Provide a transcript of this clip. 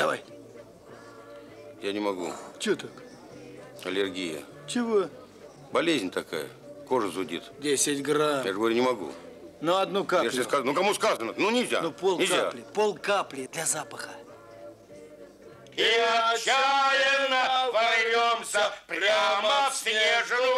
Давай. Я не могу. Че так? Аллергия. Чего? Болезнь такая. Кожа зудит. 10 грамм. Я же говорю, не могу. Ну, одну каплю. Если сказано, ну кому сказано? Ну нельзя. Ну, пол нельзя. капли. Пол капли для запаха. И отчаянно ворвемся прямо в снежную